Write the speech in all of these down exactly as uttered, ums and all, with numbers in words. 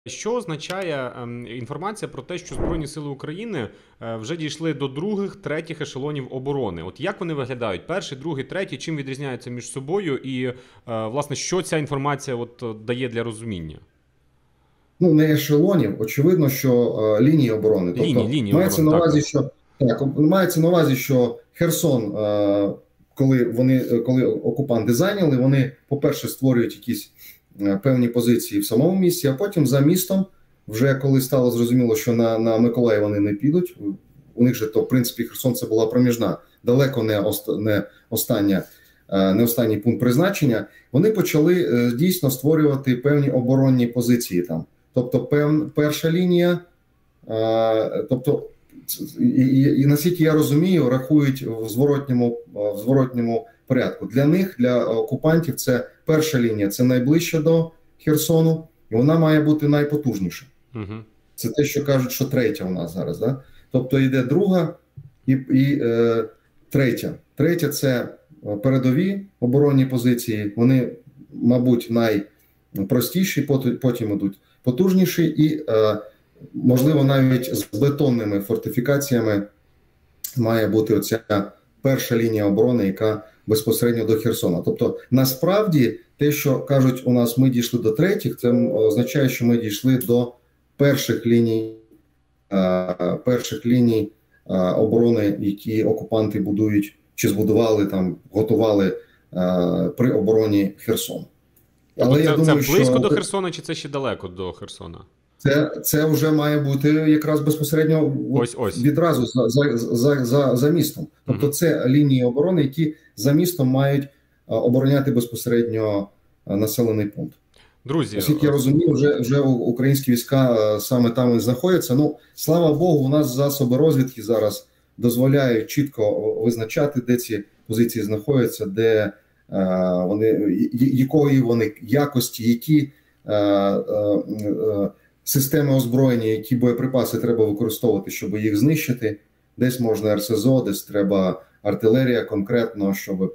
Що означає ем, інформація про те, що Збройні Сили України е, вже дійшли до других, третіх ешелонів оборони? От як вони виглядають? Перший, другий, третій, чим відрізняються між собою? І, е, власне, що ця інформація от, дає для розуміння? Ну, не ешелонів, очевидно, що е, лінії оборони. Тобто, лінії, лінії мається оборони, на увазі, так. що так, мається на увазі, що Херсон, е, коли вони, коли окупанти зайняли, вони, по-перше, створюють якісь е, певні позиції в самому місті, а потім за містом, вже коли стало зрозуміло, що на, на Миколаїв вони не підуть, у них же то, в принципі, Херсон це була проміжна, далеко не, ост, не остання. Не останній пункт призначення, вони почали е, дійсно створювати певні оборонні позиції там. Тобто пев, перша лінія, е, тобто, і, і, і наскільки я розумію, рахують в зворотньому, в зворотньому порядку. Для них, для окупантів, це перша лінія, це найближче до Херсону, і вона має бути найпотужніша. Угу. Це те, що кажуть, що третя у нас зараз. Да? Тобто йде друга і, і е, третя. Третя – це передові оборонні позиції, вони, мабуть, найпростіші, потім йдуть потужніші і, можливо, навіть з бетонними фортифікаціями має бути оця перша лінія оборони, яка безпосередньо до Херсона. Тобто, насправді, те, що кажуть, у нас ми дійшли до третіх, це означає, що ми дійшли до перших ліній, перших ліній оборони, які окупанти будують чи збудували, там, готували е, при обороні Херсону. Але це, я думаю, це близько що... до Херсона, чи це ще далеко до Херсона? Це, це вже має бути якраз безпосередньо ось, ось. відразу за, за, за, за, за містом. Тобто угу. це лінії оборони, які за містом мають обороняти безпосередньо населений пункт. Друзі, оскільки я розумію, вже, вже українські війська саме там і знаходяться. Ну, слава Богу, у нас засоби розвідки зараз дозволяють чітко визначати, де ці позиції знаходяться, де е, вони, якої вони якості, які е, е, системи озброєння, які боєприпаси треба використовувати, щоб їх знищити. Десь можна РСЗО, десь треба артилерія конкретно, щоб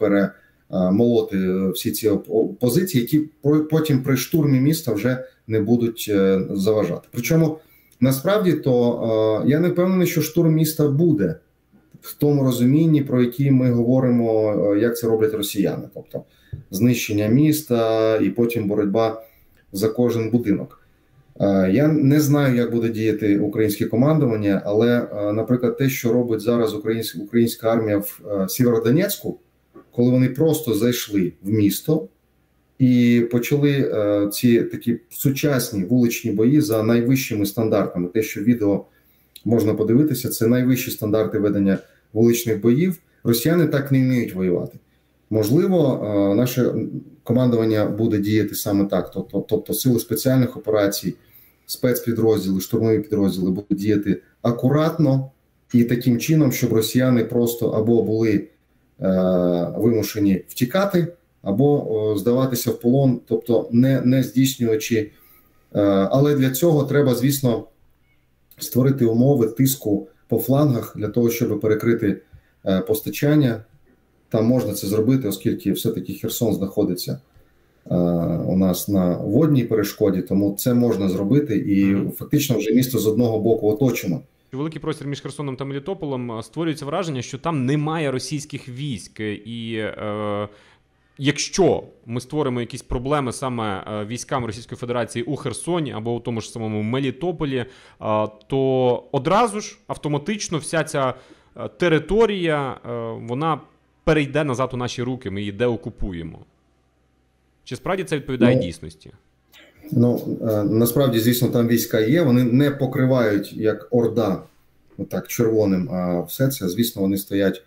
перемолоти всі ці позиції, які потім при штурмі міста вже не будуть заважати. Причому насправді, то е, я не впевнений, що штурм міста буде в тому розумінні, про які ми говоримо, е, як це роблять росіяни. Тобто знищення міста і потім боротьба за кожен будинок. Е, я не знаю, як буде діяти українське командування, але, е, наприклад, те, що робить зараз українська, українська армія в е, Сєвєродонецьку, коли вони просто зайшли в місто, і почали е, ці такі сучасні вуличні бої за найвищими стандартами. Те, що відео можна подивитися, це найвищі стандарти ведення вуличних боїв. Росіяни так не вміють воювати. Можливо, е, наше командування буде діяти саме так. Тобто, тобто сили спеціальних операцій, спецпідрозділи, штурмові підрозділи будуть діяти акуратно і таким чином, щоб росіяни просто або були е, вимушені втікати, або о, здаватися в полон, тобто не, не здійснюючи. Е, але для цього треба, звісно, створити умови тиску по флангах для того, щоб перекрити е, постачання. Там можна це зробити, оскільки все-таки Херсон знаходиться е, у нас на водній перешкоді, тому це можна зробити і фактично вже місто з одного боку оточено. Великий простір між Херсоном та Мелітополем, створюється враження, що там немає російських військ. І е, якщо ми створимо якісь проблеми саме військам Російської Федерації у Херсоні або у тому ж самому Мелітополі, то одразу ж автоматично вся ця територія, вона перейде назад у наші руки, ми її деокупуємо. Чи справді це відповідає ну, дійсності? Ну, насправді, звісно, там війська є, вони не покривають як Орда, отак, червоним, а все це, звісно, вони стоять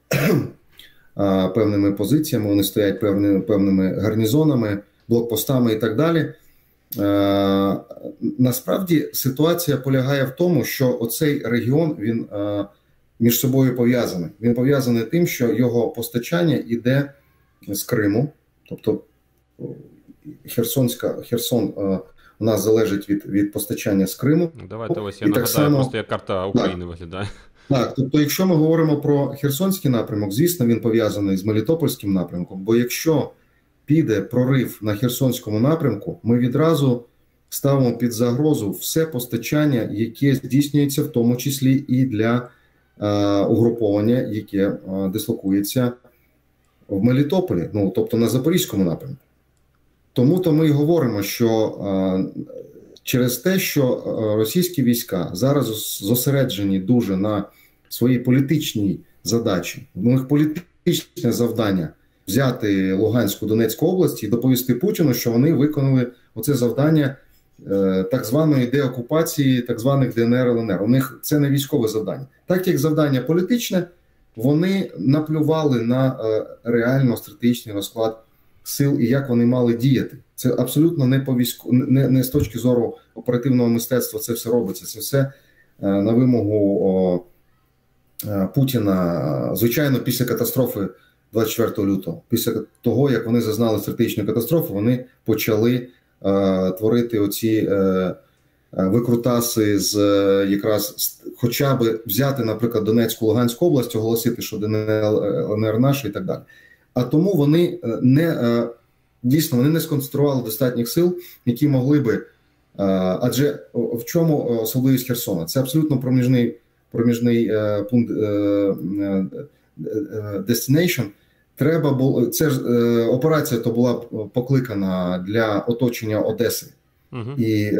певними позиціями, вони стоять певними, певними гарнізонами, блокпостами і так далі. Насправді ситуація полягає в тому, що оцей регіон, він між собою пов'язаний. Він пов'язаний тим, що його постачання йде з Криму, тобто Херсонська, Херсон у нас залежить від, від постачання з Криму. Давайте ось я і нагадаю само, просто, як карта України так, виглядає. Так, тобто якщо ми говоримо про Херсонський напрямок, звісно, він пов'язаний з Мелітопольським напрямком, бо якщо піде прорив на Херсонському напрямку, ми відразу ставимо під загрозу все постачання, яке здійснюється в тому числі і для е, угруповання, яке е, дислокується в Мелітополі, ну, тобто на Запорізькому напрямку. Тому-то ми й говоримо, що е, через те, що російські війська зараз зосереджені дуже на своїй політичній задачі, у них політичне завдання взяти Луганську, Донецьку області і доповісти Путіну, що вони виконали оце завдання е, так званої деокупації, так званих Д Н Р, Л Н Р. У них це не військове завдання. Так як завдання політичне, вони наплювали на е, реально стратегічний розклад сил і як вони мали діяти. Це абсолютно не по війську, не, не з точки зору оперативного мистецтва це все робиться. Це все е, на вимогу о, е, Путіна. Звичайно, після катастрофи двадцять четвертого лютого, після того, як вони зазнали стратегічну катастрофу, вони почали е, творити оці е, викрутаси з е, якраз хоча б взяти, наприклад, Донецьку, Луганську область, оголосити, що Д Н Р, Л Н Р наші і так далі. А тому вони не дійсно вони не сконцентрували достатніх сил, які могли би. Адже в чому особливість Херсона? Це абсолютно проміжний проміжний пункт destination. Треба було це ж операція, то була покликана для оточення Одеси угу. і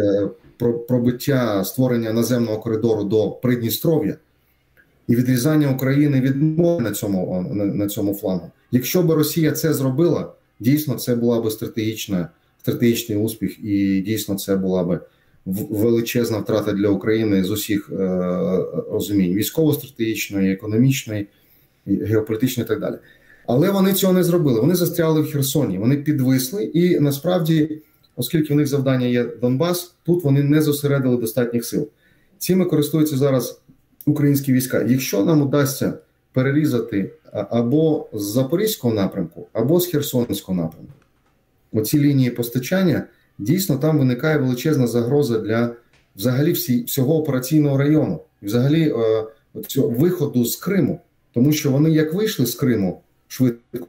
пробиття створення наземного коридору до Придністров'я і відрізання України від моря на цьому на, на цьому флангу. Якщо б Росія це зробила, дійсно це була б стратегічна, стратегічний успіх, і дійсно це була б величезна втрата для України з усіх е, розумінь: військово-стратегічної, економічної, геополітичної і так далі. Але вони цього не зробили. Вони застряли в Херсоні, вони підвисли, і насправді, оскільки в них завдання є Донбас, тут вони не зосередили достатніх сил. Цими користуються зараз українські війська. Якщо нам удасться перерізати або з Запорізького напрямку, або з Херсонського напрямку оці лінії постачання, дійсно там виникає величезна загроза для взагалі всі, всього операційного району, взагалі е, цього виходу з Криму. Тому що вони як вийшли з Криму швидко,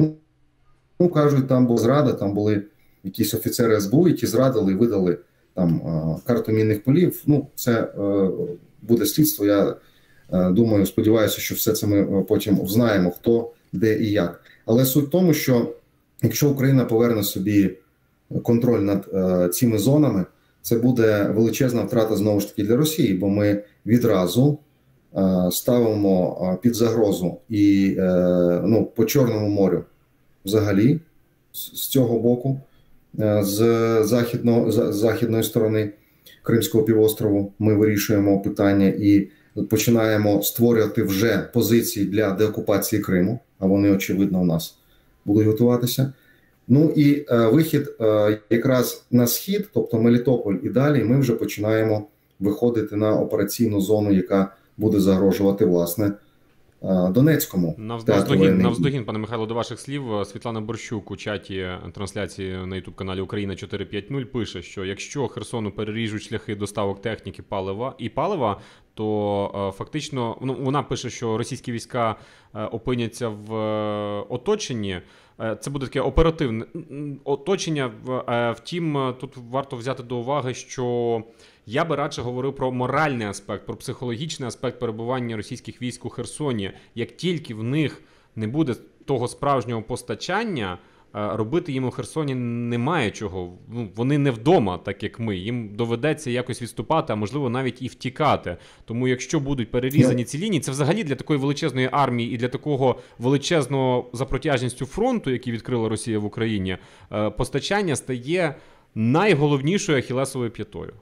ну, кажуть, там була зрада, там були якісь офіцери С Б У, які зрадили і видали там е, карту мінних полів. Ну, це е, буде слідство, я думаю, сподіваюся, що все це ми потім знаємо, хто, де і як. Але суть в тому, що якщо Україна поверне собі контроль над е, цими зонами, це буде величезна втрата знову ж таки для Росії, бо ми відразу е, ставимо під загрозу і е, ну, по Чорному морю взагалі з, з цього боку, е, з західного, з західної сторони Кримського півострову ми вирішуємо питання і починаємо створювати вже позиції для деокупації Криму, а вони, очевидно, у нас будуть готуватися. Ну і е, вихід е, якраз на схід, тобто Мелітополь і далі, ми вже починаємо виходити на операційну зону, яка буде загрожувати, власне, Донецькому. Навздогін, навздогін, пане Михайло, до ваших слів, Світлана Борщук у чаті трансляції на ютуб-каналі Україна чотири п'ять нуль пише, що якщо Херсону переріжуть шляхи доставок техніки палива і палива, то фактично, ну, вона пише, що російські війська опиняться в оточенні. Це буде таке оперативне оточення. Втім, тут варто взяти до уваги, що я би радше говорив про моральний аспект, про психологічний аспект перебування російських військ у Херсоні. Як тільки в них не буде того справжнього постачання, робити їм у Херсоні немає чого. Ну, вони не вдома, так як ми. Їм доведеться якось відступати, а можливо навіть і втікати. Тому якщо будуть перерізані ці лінії, це взагалі для такої величезної армії і для такого величезного за протяжністю фронту, який відкрила Росія в Україні, постачання стає найголовнішою ахілесовою п'ятою.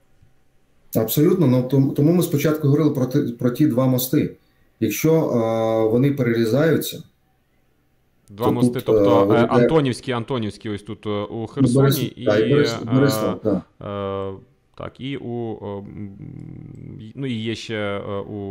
Абсолютно. Ну, тому ми спочатку говорили про ті, про ті два мости. Якщо е, вони перерізаються, Два то мости, тут, тобто е, Антонівський, Антонівський ось тут у Херсоні Борис, і, та, і, Борис, е, Борислав, та. е, так, і у е, ну і є ще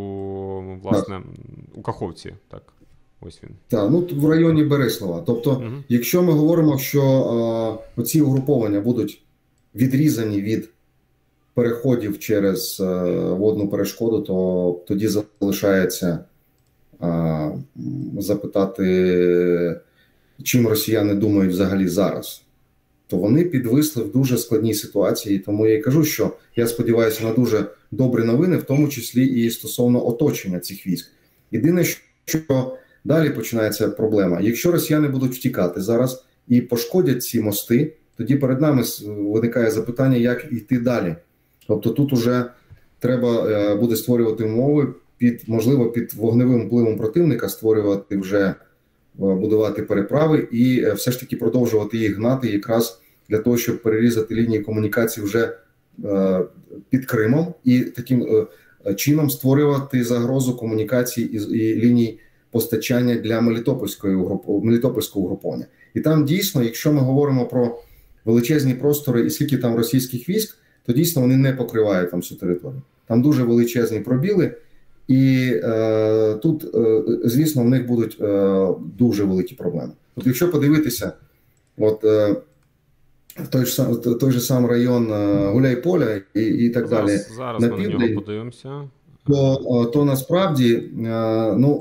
у власне так. у Каховці, так. Ось він. Так, ну в районі Берислава. Тобто, угу. якщо ми говоримо, що е, оці угруповання будуть відрізані від переходів через е, водну перешкоду, то тоді залишається е, запитати, чим росіяни думають взагалі зараз. то вони підвисли в дуже складній ситуації. Тому я і кажу, що я сподіваюся на дуже добрі новини, в тому числі і стосовно оточення цих військ. Єдине, що далі починається проблема. Якщо росіяни будуть втікати зараз і пошкодять ці мости, тоді перед нами виникає запитання, як йти далі. Тобто тут уже треба буде створювати умови, під, можливо, під вогневим впливом противника створювати вже, будувати переправи і все ж таки продовжувати їх гнати якраз для того, щоб перерізати лінії комунікації вже під Кримом і таким чином створювати загрозу комунікації і, і ліній постачання для Мелітопольського Мелітопольського угруповання. І там дійсно, якщо ми говоримо про величезні простори і скільки там російських військ, то дійсно вони не покривають там всю територію. Там дуже величезні пробіли, і е, тут, е, звісно, в них будуть е, дуже великі проблеми. От якщо подивитися, от е, той ж сам той же сам район е, Гуляйполя і, і так зараз, далі, зараз на ми південь, на нього подивимося. То, то насправді е, ну,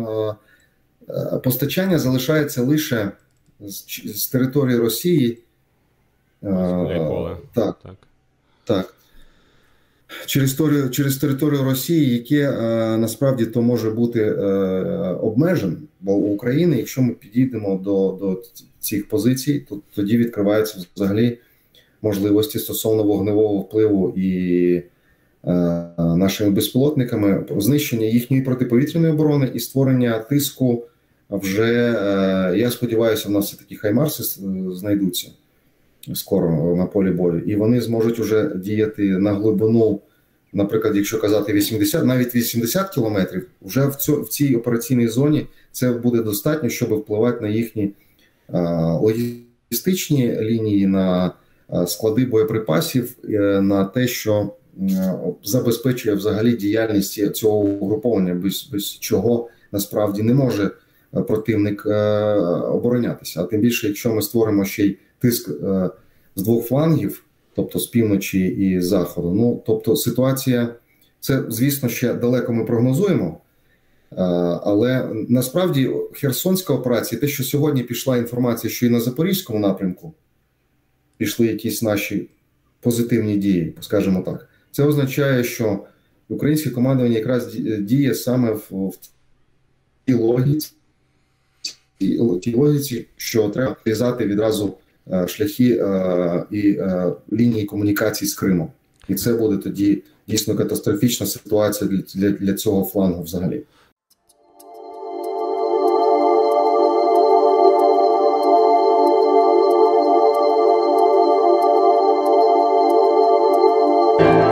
е, постачання залишається лише з, з території Росії. Гуляйполе. Так, так. так. Через територію, через територію Росії, яке е, насправді то може бути е, обмежено, бо у України, якщо ми підійдемо до, до цих позицій, то тоді відкриваються взагалі можливості стосовно вогневого впливу і е, нашими безпілотниками, знищення їхньої протиповітряної оборони і створення тиску вже, е, я сподіваюся, в нас все-таки хаймарси знайдуться скоро на полі бою, і вони зможуть вже діяти на глибину, наприклад, якщо казати вісімдесят, навіть вісімдесят кілометрів, вже в, цю, в цій операційній зоні це буде достатньо, щоб впливати на їхні а, логістичні лінії, на а, склади боєприпасів, а, на те, що а, забезпечує взагалі діяльність цього угруповання, без, без чого насправді не може противник а, оборонятися. А тим більше, якщо ми створимо ще й тиск е, з двох флангів, тобто з півночі і з заходу. Ну, тобто ситуація, це, звісно, ще далеко ми прогнозуємо, е, але насправді Херсонська операція, те, що сьогодні пішла інформація, що і на Запорізькому напрямку пішли якісь наші позитивні дії, скажімо так, це означає, що українське командування якраз діє саме в, в тій логіці, тій логіці, що треба в'язати відразу шляхи е, і е, лінії комунікації з Кримом. І це буде тоді дійсно катастрофічна ситуація для, для, для цього флангу взагалі. Yeah.